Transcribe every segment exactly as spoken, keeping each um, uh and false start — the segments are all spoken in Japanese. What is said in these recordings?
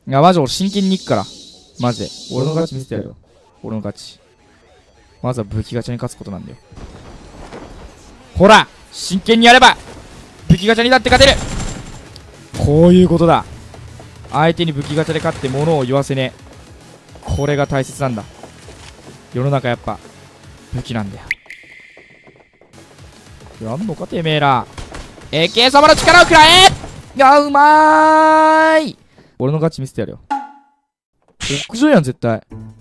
いや、マジ俺真剣に行くから。マジで。俺の勝ち見せてやるよ。俺の勝ち。まずは武器ガチャに勝つことなんだよ。ほら真剣にやれば武器ガチャにだって勝てる。こういうことだ。相手に武器ガチャで勝って物を言わせねえ。これが大切なんだ。世の中やっぱ武器なんだよ。やんのかてめえら。 エーケー 様の力を食らえ。いや、うまーい。俺の勝ち見せてやるよ。屋上やん絶対。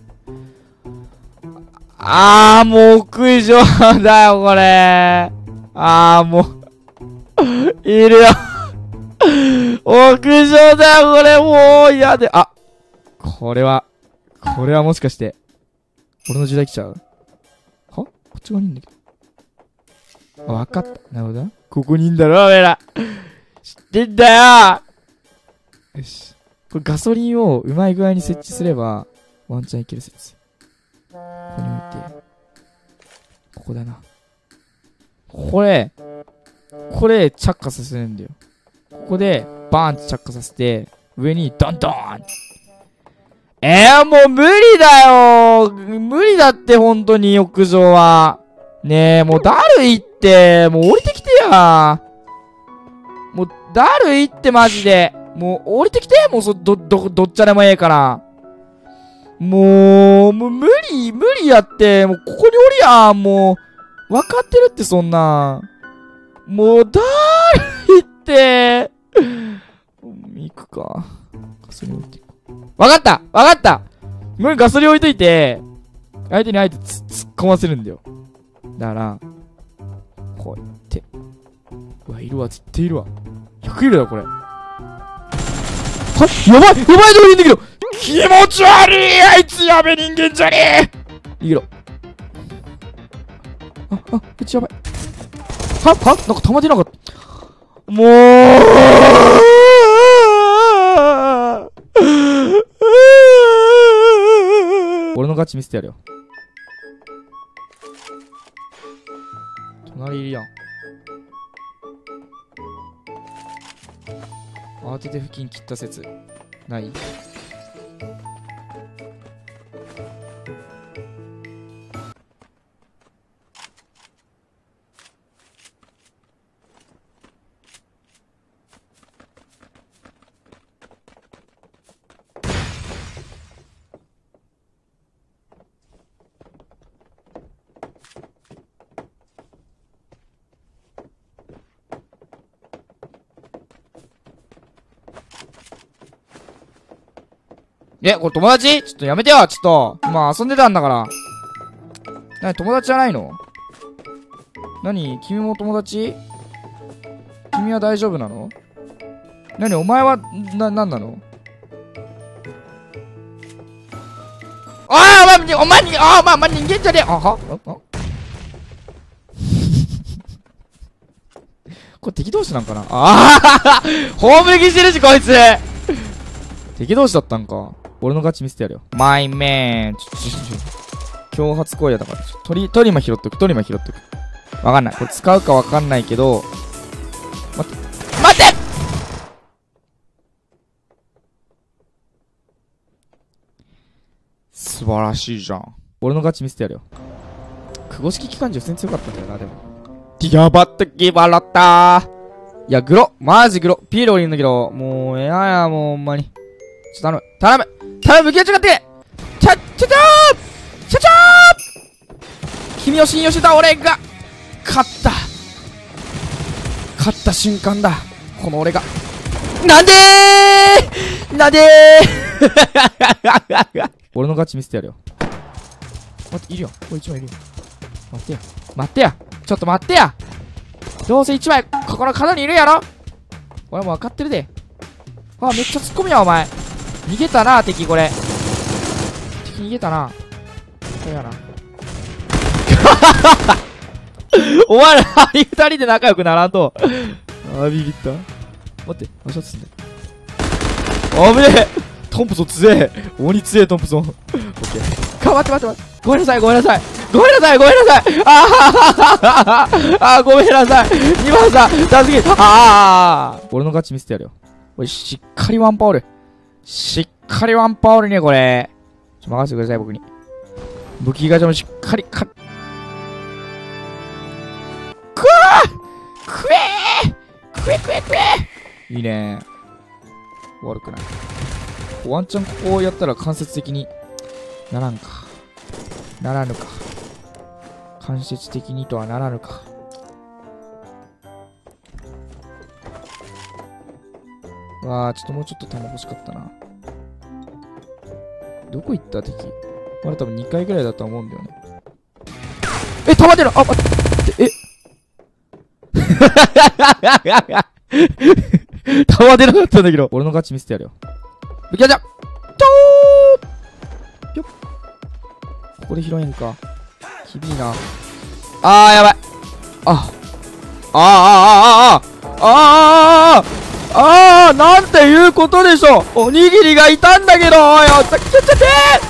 あー、もう屋上だよこれ。あー、もういるよ屋上だよこれ。もう嫌で。あ、これはこれはもしかして俺の時代来ちゃう？は？こっち側にいんだけど。あ、わかった。なるほどな。ここにいんだろおめえら。知ってんだよ。よし、これガソリンをうまい具合に設置すればワンチャンいける説。ここに置いて、ここだな。これこれ着火させるんだよ。ここでバーンって着火させて上にドンドーン。えー、もう無理だよ。無理だって本当に屋上は。ねえ、もうだるいって。もう降りてきてや。もうだるいってマジで。もう降りてきて。もうそ、ど、ど、どっちゃでもええから。もう、もう無理、無理やって。もうここにおりや。もう、わかってるってそんな。もうだるいって。行くか。ガソリン置いていく。わかったわかったもうガソリン置いといて、相手にあえてつ突っ込ませるんだよ。だから、こうやって。うわ、いるわ、絶対いるわ。ひゃくいるだよ、これ。はやばいやばいとこにいんだけど気持ち悪いあいつやべ人間じゃねえ。逃げろ。あ、あ、こっちやばい。ははなんか弾出なかった。もう俺の勝ち見せてやるよ。隣いるやん。慌てて付近切った説ない？え、これ友達？ちょっとやめてよ、ちょっと。今遊んでたんだから。なに、友達じゃないの？なに、君も友達？君は大丈夫なの？なに、お前は、な、なんなの？ああ、お前、お前に、ああ、まあ、まあ、人間じゃねえ。あはああこれ敵同士なんかなああ砲撃してるし、こいつ敵同士だったんか。俺の勝ち見せてやるよ。マイメン。ちょ、ちょ、ちょ、挑発行為だから。トリ、トリマ拾っとく、トリマ拾っとく。わかんない。これ使うかわかんないけど。待って。待って素晴らしいじゃん。俺の勝ち見せてやるよ。久保式機関銃普通に強かったんだよな、でも。ディアバットギバラッター。いや、グロ。マジグロ。ピール降りるんだけど。もう、えやや、もう、ほんまに。ちょっと頼む。頼む頼む武器が違ってちゃ、ちゃちゃーちゃちゃー君を信用してた俺が、勝った。勝った瞬間だ。この俺が。なんでーなんでー俺の勝ち見せてやるよ。待って、いるよ。これ一枚いるよ。待ってや。待ってや。ちょっと待ってや。どうせ一枚、ここの角にいるやろ。俺も分かってるで。あ、めっちゃ突っ込みや、お前。逃げたな、敵、これ。敵逃げたな。これやな。お前ら、二人で仲良くならんと。あ、ビビった。待って、マシャツすんだよ。あぶねえ。トンプソン強え。鬼強え、トンプソン。オッケー。か、待って待って待って。ごめんなさい、ごめんなさい。ごめんなさい、ごめんなさい。あああごめんなさい。にばんさん、助け。ああ俺の勝ち見せてやるよ。おい、しっかりワンパオル。 しっかりワンパオルね、これ。ちょ、任せてください、僕に。武器ガチャもしっかりか、くわーくえーくえくえくえいいねー。悪くない。ワンチャンここをやったら間接的にならんか。ならぬか。間接的にとはならぬか。わあ、ちょっともうちょっと弾欲しかったな。どこ行った敵？まだ多分にかいぐらいだと思うんだよね。え、弾出る！あ、待って、え弾出なかったんだけど。俺の勝ち見せてやるよ。武器ガチャ！とー！ぴょっ。ここで拾えんか。厳しいな。あー、やばい。あ。あーあーあーあーあーあーあーなんていうことでしょう。おにぎりがいたんだけど、おい、おちょちょちょて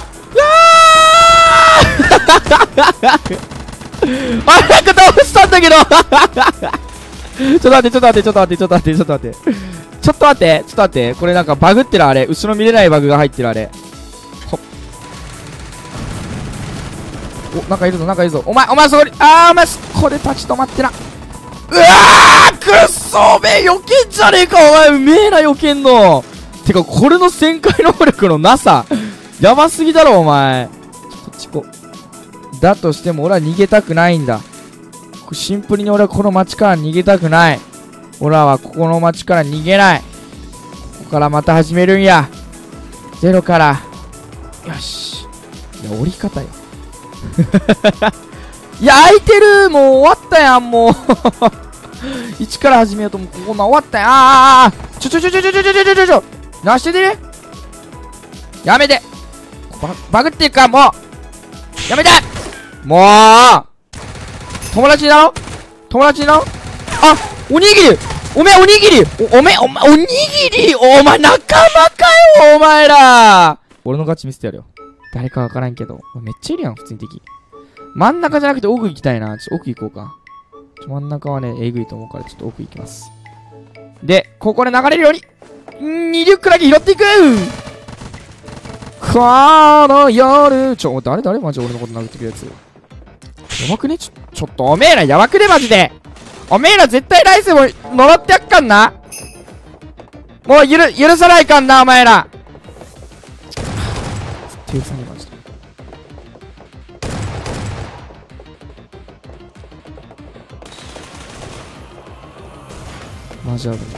ーあれなんか倒したんだけどちょっと待って、ちょっと待って、ちょっと待って、ちょっと待って、ちょっと待って。ちょっと待って、ちょっと待って。これなんかバグってるあれ。後ろ見れないバグが入ってるあれ。ほっ。お、なんかいるぞ、なんかいるぞ。お前、お前そこに、あー、お前、これ立ち止まってな。うわーくっそーめえ、避けんじゃねえか、お前。うめえな、避けんの。てか、これの旋回能力のなさ。やばすぎだろ、お前。こっちこう。だとしても、俺は逃げたくないんだ。シンプルに俺はこの街から逃げたくない。俺はここの街から逃げない。ここからまた始めるんや。ゼロから。よし。いや、降り方よ。いや、空いてる。もう終わったやん、もう。一から始めようともうここな終わったやん。あーちょちょちょちょちょちょちょちょちょちょなしててね。やめて。バ, バグってるか、もう。やめて。もう。友達だろ友達だろあ、おにぎりおめえおにぎりお、おめえ、お前、おにぎりお前仲間かよお前ら俺のガチ見せてやるよ。誰かわからんけど。めっちゃいるやん、普通に敵。真ん中じゃなくて奥行きたいな。ちょっと奥行こうか。ちょ真ん中はね、えぐいと思うから、ちょっと奥行きます。で、ここで流れるように、んー、にじゅっこだけ拾っていくこの夜、ちょ、誰誰マジ俺のこと殴ってくるやつ。やばくねちょ、ちょっとおめえらやばくねマジでおめえら絶対来世も呪ってやっかんなもうゆる、許さないかんなお前ら手許さねえマジでマジあるね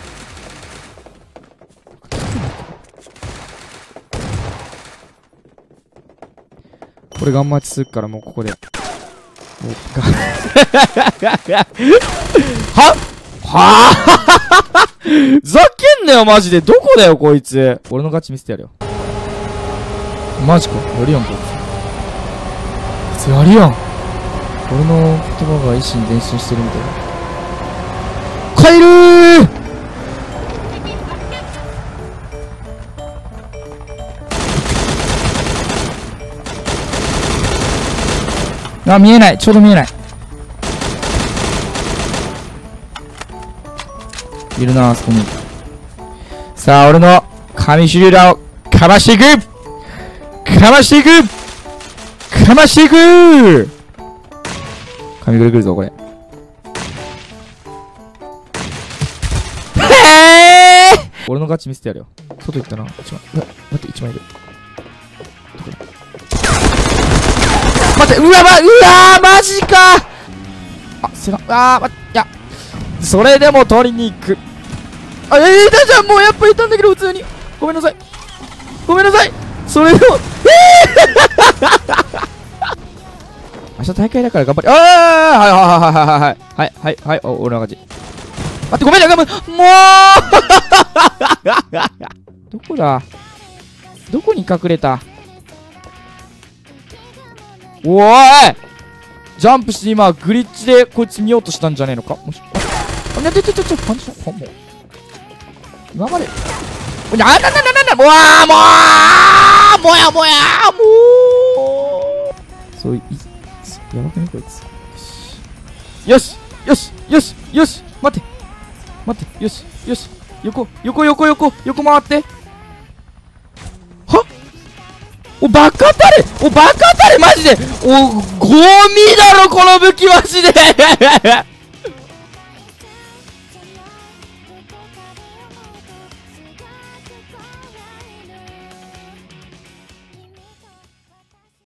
これガンマチするからもうここでははぁざけんなよマジでどこだよこいつ俺の勝ち見せてやるよマジかやるやんこいつこいつやるやん俺の言葉が一心伝心してるみたいな帰るーあ、見えない。ちょうど見えない。いるな、あそこに。さあ、俺の神シュリューラーをかましていくかましていくかましていく神ぐるぐるぞ、これ。へぇー俺のガチ見せてやるよ。外行ったな。一枚。うわ、待って、一枚いる。どこだ待って、うわ、ま、うわー、マジかあ、せが、あー、ま、いや、それでも取りに行く。あ、えー、いたじゃん、もうやっぱいたんだけど、普通に。ごめんなさい。ごめんなさい。それでも、えー明日大会だから頑張り、あー、はいはいはいはいはい。はい、はい、はい、お、俺の勝ち。待って、ごめんなさい、もうどこだどこに隠れたおーいジャンプして今グリッチでこいつ見ようとしたんじゃねえのかもしあ、ねててててパンチだもう今までななななななもうあーもうもやもやもうそういやばくねこいつよしよしよしよし待って待ってよしよし横横横横横回ってお、バカタレお、バカタレマジでお、ゴミだろ、この武器マジで